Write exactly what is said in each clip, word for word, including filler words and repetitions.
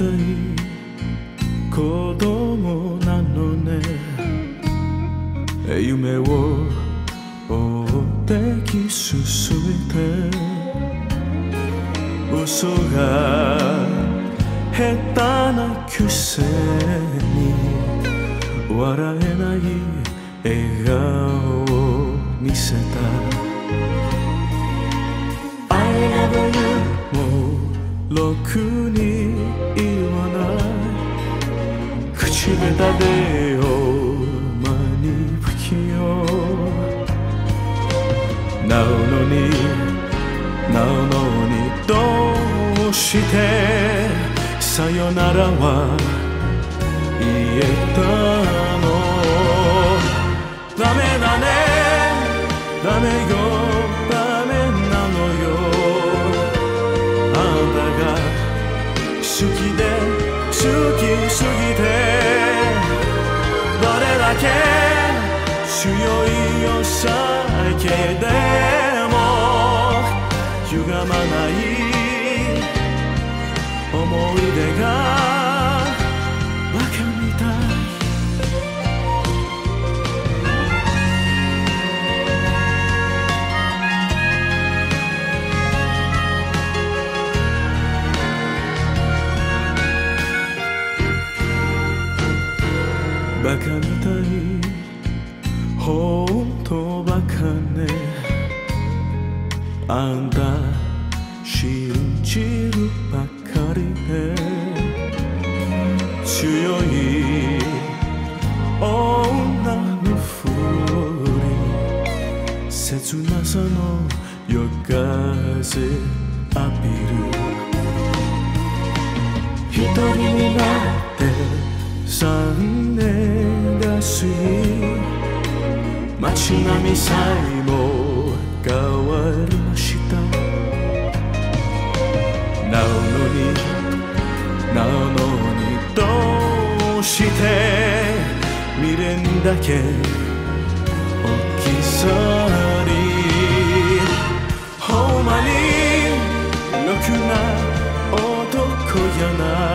い子供なのね。夢を追ってき進めて、嘘が下手なくせに笑えない笑顔を見せた。 I love you もうろくに言わない、口下手でよ間に不器用なのになのにどうしてさよならは言えたの。ダメだねダメよダメなのよ。あんたが好きで好きすぎて、どれだけ強いお酒でも歪まない思い出がバカみたい。バカみたいほんとバカね。あんた信じるばかりで強い女のふり、切なさの夜風浴びる。一人になって三年が過ぎ、街並みさえも変わりました。なのになのにどうして未練だけ置き去り。ほんまにろくな男やない。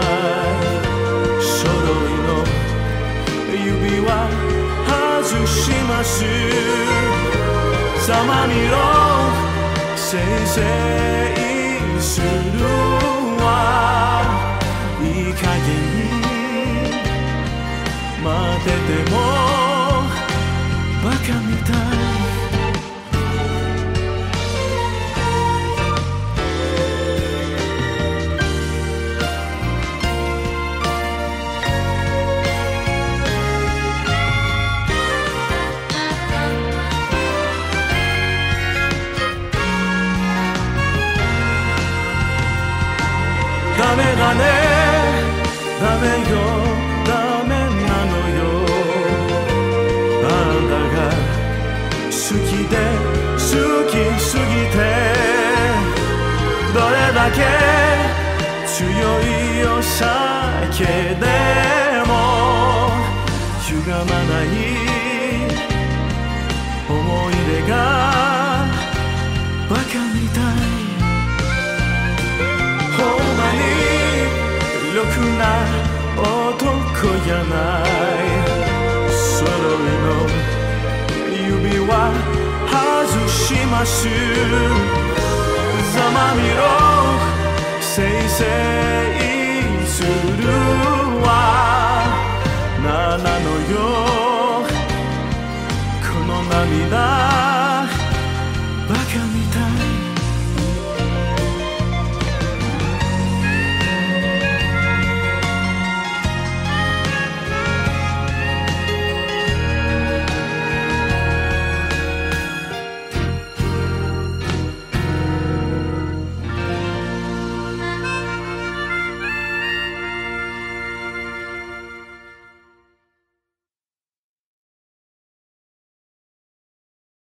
揃いの指輪外します。ざまみろせいせいするわ。いい加減待っててもバカみたい。ダメだねダメよダメなのよ。あんたが好きで好きすぎて、どれだけ強いお酒でも歪まない思い出がバカみたい。ろくな男やない。揃いの指輪外します。ざまみろせいせいするわ。ななのよこの涙